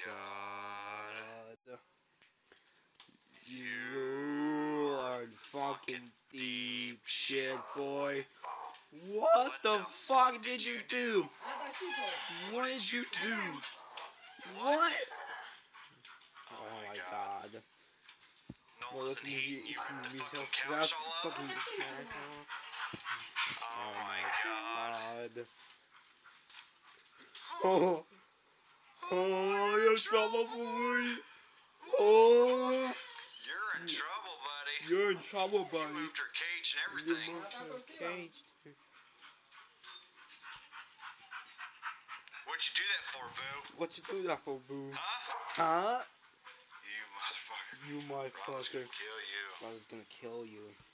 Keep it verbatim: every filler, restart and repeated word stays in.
god. You are in fucking deep shit, boy. What the fuck did you do? What did you do? What? Oh my god. No, listen, he, you fucking couch all up. Oh my god. Oh, oh, you're in trouble, boy. Oh, you're in trouble, buddy. You're in trouble, buddy. You moved her cage and everything. You moved her cage. What'd you do that for, boo? What you do that for, boo? Huh? Huh? You motherfucker. You motherfucker. I was gonna kill you. I was gonna kill you.